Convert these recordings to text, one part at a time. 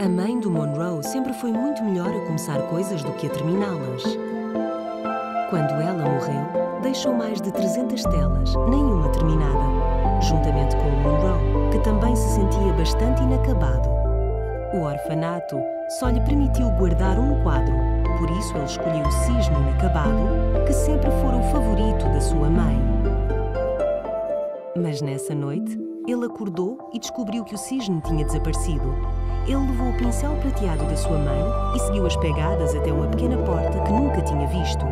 A mãe do Monroe sempre foi muito melhor a começar coisas do que a terminá-las. Quando ela morreu, deixou mais de 300 telas, nenhuma terminada, juntamente com o Monroe, que também se sentia bastante inacabado. O orfanato só lhe permitiu guardar um quadro, por isso ele escolheu o cisne inacabado, que sempre fora o favorito da sua mãe. Mas nessa noite, ele acordou e descobriu que o cisne tinha desaparecido. Ele levou o pincel prateado da sua mãe e seguiu as pegadas até uma pequena porta que nunca tinha visto.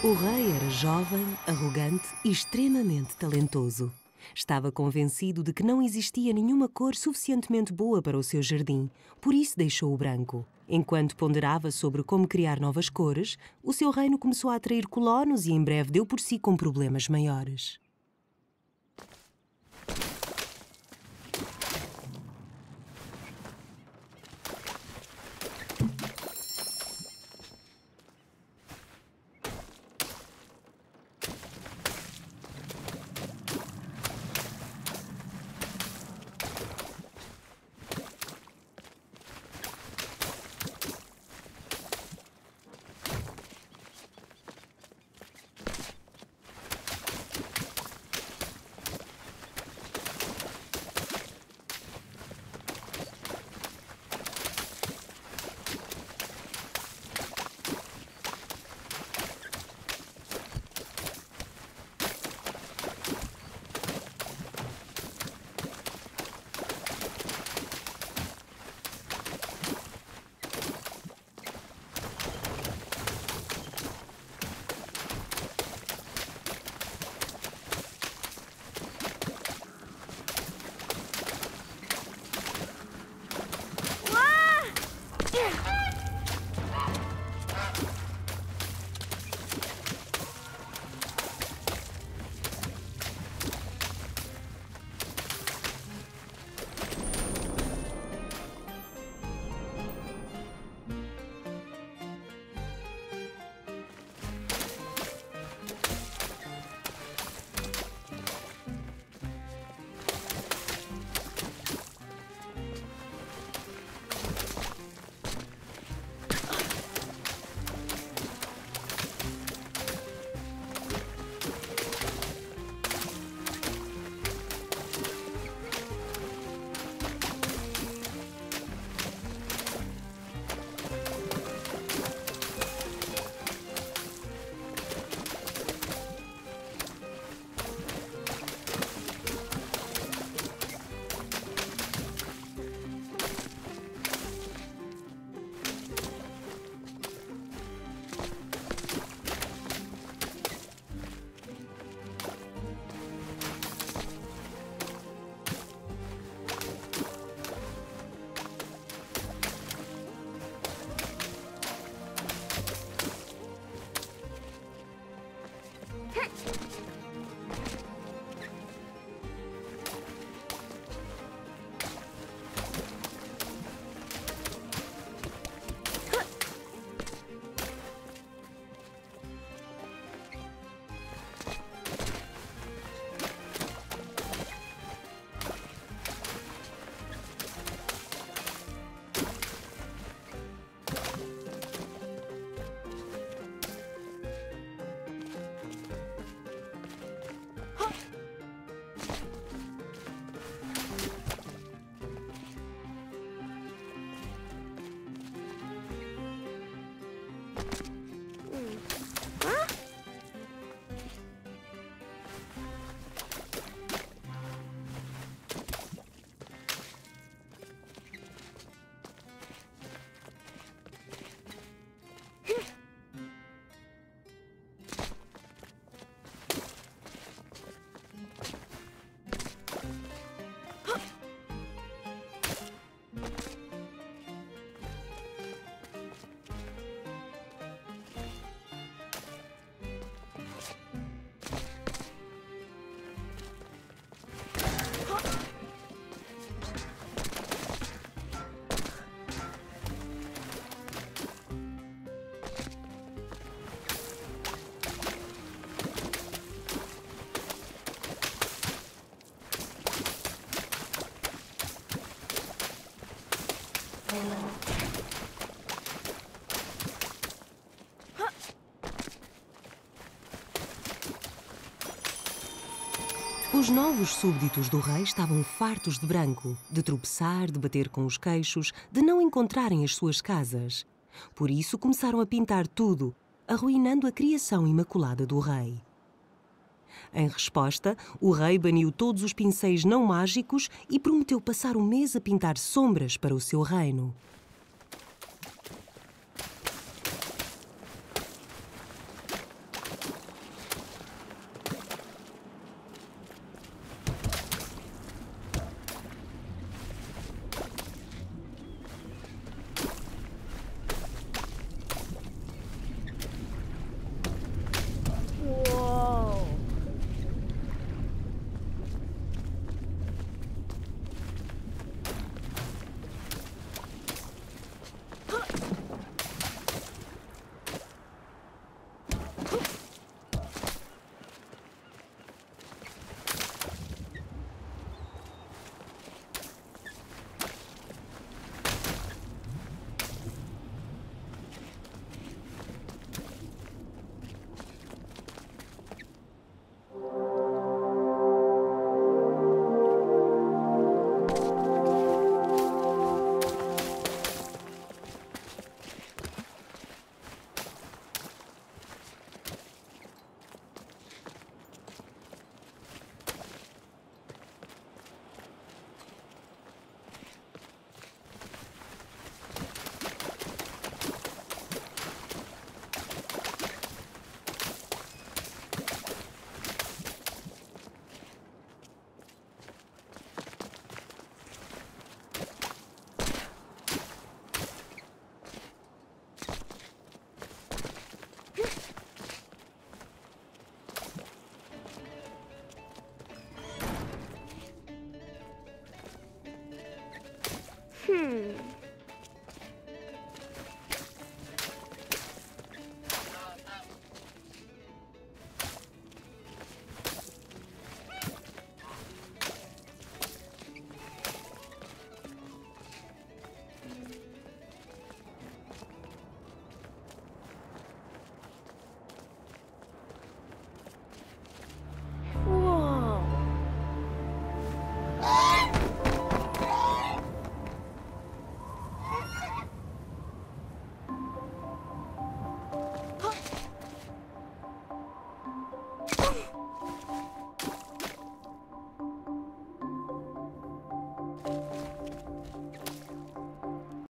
O rei era jovem, arrogante e extremamente talentoso. Estava convencido de que não existia nenhuma cor suficientemente boa para o seu jardim, por isso deixou o branco. Enquanto ponderava sobre como criar novas cores, o seu reino começou a atrair colonos e em breve deu por si com problemas maiores. Os novos súbditos do rei estavam fartos de branco, de tropeçar, de bater com os queixos, de não encontrarem as suas casas. Por isso começaram a pintar tudo, arruinando a criação imaculada do rei. Em resposta, o rei baniu todos os pincéis não mágicos e prometeu passar um mês a pintar sombras para o seu reino.